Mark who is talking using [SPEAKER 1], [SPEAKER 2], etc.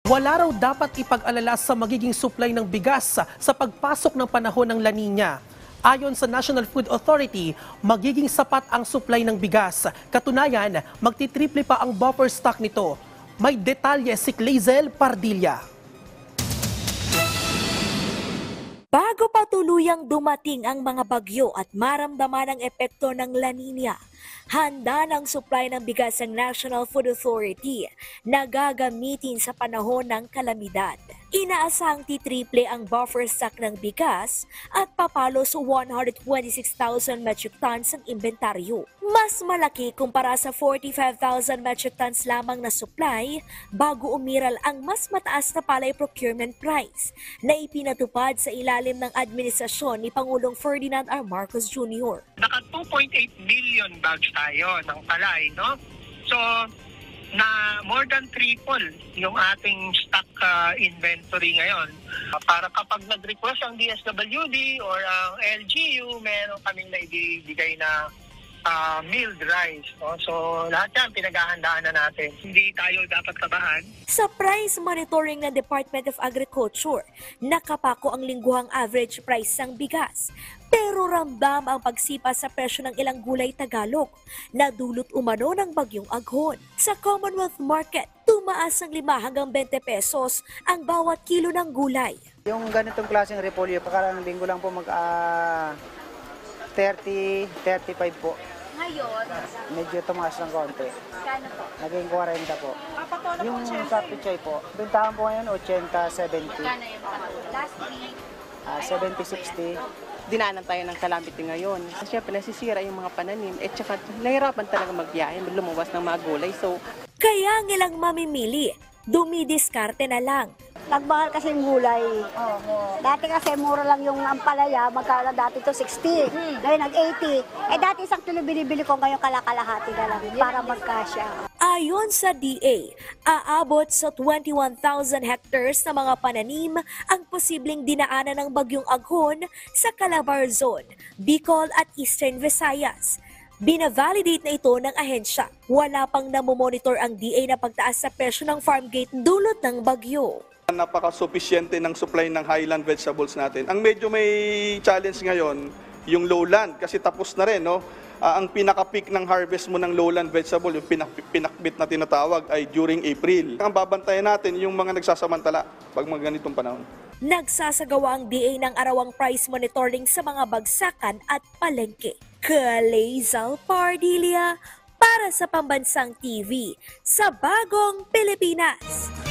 [SPEAKER 1] Wala raw dapat ipag-alala sa magiging supply ng bigas sa pagpasok ng panahon ng La Nina. Ayon sa National Food Authority, magiging sapat ang supply ng bigas. Katunayan, magtitriple pa ang buffer stock nito. May detalye si Clazel Pardilla.
[SPEAKER 2] Bago pa tuluyang dumating ang mga bagyo at maramdaman ang epekto ng La Nina, handa ng supply ng bigas ang National Food Authority na gagamitin sa panahon ng kalamidad. Inaasahang titriple ang buffer stock ng bigas at papalo sa 126,000 metric tons ang inventaryo. Mas malaki kumpara sa 45,000 metric tons lamang na supply bago umiral ang mas mataas na palay procurement price na ipinatupad sa ilalim ng administrasyon ni Pangulong Ferdinand R. Marcos Jr.
[SPEAKER 3] Naka 2.8 million bags tayo ng palay, no? So, na more than triple yung ating stock inventory ngayon. Para kapag nag-request ang DSWD or ang LGU, meron kaming naibigay na milled rice. No? So, lahat yan pinaghahandaan na natin. Hindi tayo dapat kabahan.
[SPEAKER 2] Sa price monitoring ng Department of Agriculture, nakapako ang lingguhang average price ng bigas. Pero ramdam ang pagsipa sa presyo ng ilang gulay Tagalog na dulot umano ng bagyong Aghon. Sa Commonwealth Market, tumaas ng 5 hanggang 20 pesos ang bawat kilo ng gulay.
[SPEAKER 4] Yung ganitong klaseng repolyo, pagkarang linggo lang po 30, 35 po.
[SPEAKER 5] Ngayon,
[SPEAKER 4] Medyo tumaas ng konti.
[SPEAKER 5] kano po?
[SPEAKER 4] Naging 40 po. Yung sa pichay po, bintahan po ngayon 80, 70,
[SPEAKER 5] Kano yung last week?
[SPEAKER 4] 70, 60.
[SPEAKER 6] Dinaanan tayo ng calamity ngayon. Siyempre, nasisira yung mga pananim. At saka, nahirapan talaga magbiyahe, lumuwas ng mga gulay. So,
[SPEAKER 2] Kaya ang ilang mamimili, dumidiskarte na lang.
[SPEAKER 7] Nagmahal kasi yung gulay. Dati kasi mura lang yung ampalaya, magkano dati to 60. Ngayon nag-80. Dati isang kilo binibili ko, ngayon kalakalahati na lang para magkasya.
[SPEAKER 2] Ayon sa DA, aabot sa 21,000 hectares na mga pananim ang posibleng dinaanan ng bagyong Aghon sa Calabar Zone, Bicol at Eastern Visayas. Binavalidate na ito ng ahensya. Wala pang namomonitor ang DA na pagtaas sa presyo ng farm gate dulot ng bagyo.
[SPEAKER 8] Napaka-sufficiente ng supply ng highland vegetables natin. Ang medyo may challenge ngayon, yung lowland, kasi tapos na rin, no? Ang pinaka-peak ng harvest mo ng lowland vegetable, yung pinakbit na tinatawag, ay during April. Ang babantayan natin yung mga nagsasamantala pag mga ganitong panahon.
[SPEAKER 2] Nagsasagawa ang DA ng arawang price monitoring sa mga bagsakan at palengke. Clazel Pardilla para sa Pambansang TV sa Bagong Pilipinas.